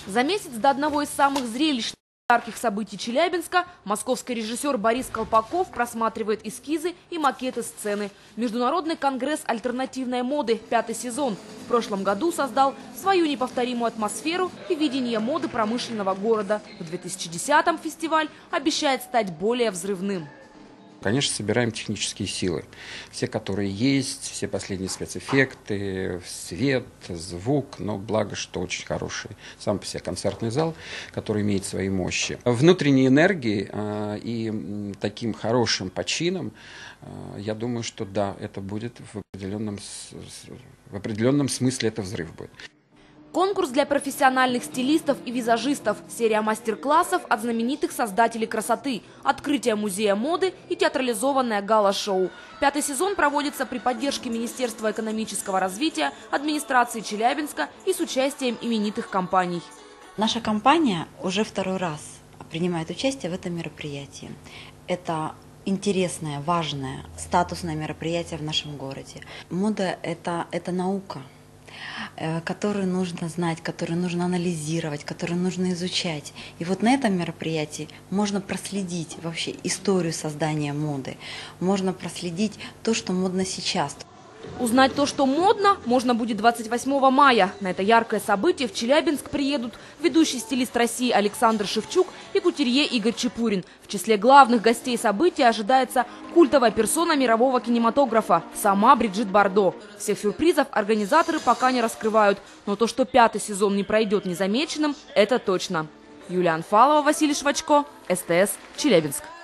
За месяц до одного из самых зрелищных и ярких событий Челябинска московский режиссер Борис Колпаков просматривает эскизы и макеты сцены. Международный конгресс альтернативной моды, 5-й сезон, в прошлом году создал свою неповторимую атмосферу и видение моды промышленного города. В 2010-м фестиваль обещает стать более взрывным. Конечно, собираем технические силы. Все, которые есть, все последние спецэффекты, свет, звук. Но благо, что очень хороший сам по себе концертный зал, который имеет свои мощи. Внутренней энергии и таким хорошим почином, я думаю, что да, это будет в определенном смысле это взрыв будет. Конкурс для профессиональных стилистов и визажистов, серия мастер-классов от знаменитых создателей красоты, открытие музея моды и театрализованное гала-шоу. 5-й сезон проводится при поддержке Министерства экономического развития, администрации Челябинска и с участием именитых компаний. Наша компания уже второй раз принимает участие в этом мероприятии. Это интересное, важное, статусное мероприятие в нашем городе. Мода – это наука, которую нужно знать, которую нужно анализировать, которую нужно изучать. И вот на этом мероприятии можно проследить вообще историю создания моды, можно проследить то, что модно сейчас. Узнать то, что модно, можно будет 28 мая. На это яркое событие в Челябинск приедут ведущий стилист России Александр Шевчук и кутюрье Игорь Чепурин. В числе главных гостей события ожидается культовая персона мирового кинематографа – сама Бриджит Бардо. Всех сюрпризов организаторы пока не раскрывают, но то, что 5-й сезон не пройдет незамеченным – это точно. Юлия Анфалова, Василий Швачко, СТС, Челябинск.